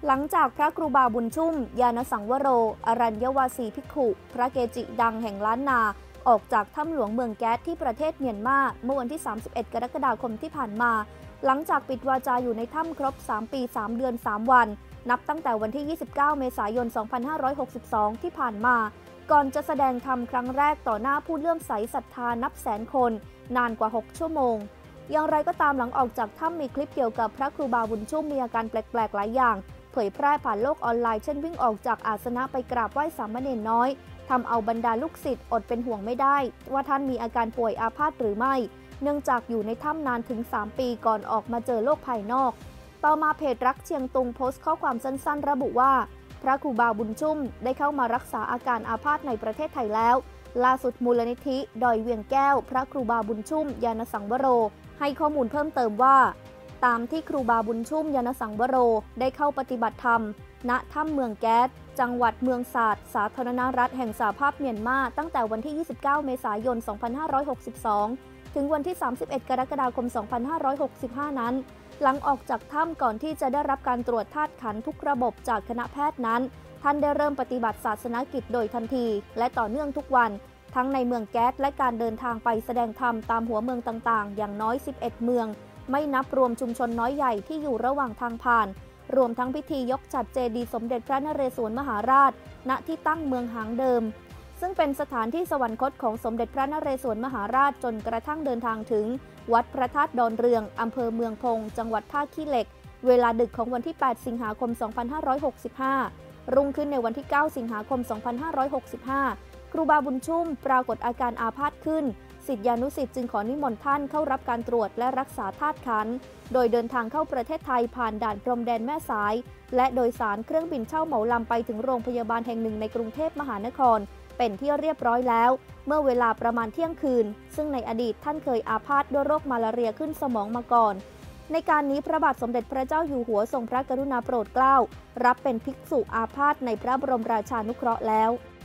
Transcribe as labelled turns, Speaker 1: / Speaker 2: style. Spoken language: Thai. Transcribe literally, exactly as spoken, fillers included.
Speaker 1: หลังจากพระครูบาบุญชุ่มยานสังวโรอรัญญวาสีภิกขุพระเกจิดังแห่งล้านนาออกจากถ้ำหลวงเมืองแก๊สที่ประเทศเมียนมาเมื่อวันที่สามสิบเอ็ดกรกฎาคมที่ผ่านมาหลังจากปิดวาจาอยู่ในถ้ำครบสามปีสามเดือนสามวันนับตั้งแต่วันที่ยี่สิบเก้าเมษายนสองพันห้าร้อยหกสิบสองที่ผ่านมาก่อนจะแสดงธรรมครั้งแรกต่อหน้าผู้เลื่อมใสศรัทธานับแสนคนนานกว่าหกชั่วโมงอย่างไรก็ตามหลังออกจากถ้ำมีคลิปเกี่ยวกับพระครูบาบุญชุ่มมีอาการแปลกๆหลายอย่างเผยแพร่ผ่านโลกออนไลน์เช่นวิ่งออกจากอาสนะไปกราบไหว้สามเณรน้อยทำเอาบรรดาลูกศิษย์อดเป็นห่วงไม่ได้ว่าท่านมีอาการป่วยอาพาธหรือไม่เนื่องจากอยู่ในถ้ำนานถึงสามปีก่อนออกมาเจอโลกภายนอกต่อมาเพจรักเชียงตุงโพสต์ข้อความสั้นๆระบุว่าพระครูบาบุญชุ่มได้เข้ามารักษาอาการอาพาธในประเทศไทยแล้วล่าสุดมูลนิธิดอยเวียงแก้วพระครูบาบุญชุ่มยานสังวโรให้ข้อมูลเพิ่มเติมว่าตามที่ครูบาบุญชุ่มยานสังวโรได้เข้าปฏิบัติธรรมณถ้ำเมืองแก๊สจังหวัดเมืองศาสตร์สาธารณรัฐแห่งสหภาพเมียนมาตั้งแต่วันที่ยี่สิบเก้าเมษายนสองพันห้าร้อยหกสิบสองถึงวันที่สามสิบเอ็ดกรกฎาคมสองพันห้าร้อยหกสิบห้านั้นหลังออกจากถ้ำก่อนที่จะได้รับการตรวจธาตุขันธ์ทุกระบบจากคณะแพทย์นั้นท่านได้เริ่มปฏิบัติศาสนกิจโดยทันทีและต่อเนื่องทุกวันทั้งในเมืองแก๊สและการเดินทางไปแสดงธรรมตามหัวเมืองต่างๆอย่างน้อยสิบเอ็ดเมืองไม่นับรวมชุมชนน้อยใหญ่ที่อยู่ระหว่างทางผ่านรวมทั้งพิธียกฉัตรเจดีย์สมเด็จพระนเรศวรมหาราชณที่ตั้งเมืองหางเดิมซึ่งเป็นสถานที่สวรรคตของสมเด็จพระนเรศวรมหาราชจนกระทั่งเดินทางถึงวัดพระธาตุดอนเรืองอำเภอเมืองพงจังหวัดท่าขี้เหล็กเวลาดึกของวันที่แปดสิงหาคมสองพันห้าร้อยหกสิบห้ารุ่งขึ้นในวันที่เก้าสิงหาคมสองพันห้าร้อยหกสิบห้าครูบาบุญชุ่มปรากฏอาการอาพาธขึ้นศิษยานุศิษย์จึงขอนิมนต์ท่านเข้ารับการตรวจและรักษาธาตุขันธ์โดยเดินทางเข้าประเทศไทยผ่านด่านพรมแดนแม่สายและโดยสารเครื่องบินเช่าเหมาลำไปถึงโรงพยาบาลแห่งหนึ่งในกรุงเทพมหานครเป็นที่เรียบร้อยแล้วเมื่อเวลาประมาณเที่ยงคืนซึ่งในอดีตท่านเคยอาพาธด้วยโรคมาลาเรียขึ้นสมองมาก่อนในการนี้พระบาทสมเด็จพระเจ้าอยู่หัวทรงพระกรุณาโปรดเกล้ารับเป็นภิกษุอาพาธในพระบรมราชานุเคราะห์แล้ว